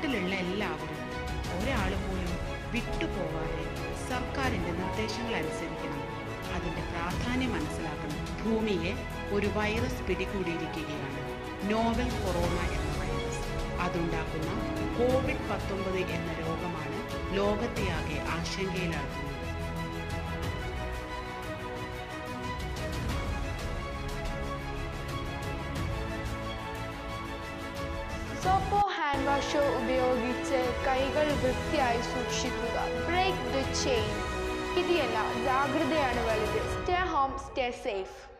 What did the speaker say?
വീട്ടിലുള്ള എല്ലാവരും ഒരാൾ പോലും വിട്ടുപോകാതെ സർക്കാരിൻ്റെ നിർദ്ദേശങ്ങൾ അനുസരിക്കണം. അതിൻ്റെ പ്രാധാന്യം മനസ്സിലാക്കണം. ഭൂമിയെ ഒരു വൈറസ് പിടികൂടിയിരിക്കുകയാണ്, നോവൽ കൊറോണ എന്ന വൈറസ്. അതുണ്ടാക്കുന്ന COVID-19 എന്ന രോഗമാണ് ലോകത്തെയാകെ ആശങ്കയിലാക്കുന്നത്. സോപ്പോ ഹാൻഡ് വാഷോ ഉപയോഗിച്ച് കൈകൾ വൃത്തിയായി സൂക്ഷിക്കുക. Break the chain. ഇതിയല്ല, ജാഗ്രതയാണ് വലുത്. Stay home, stay safe.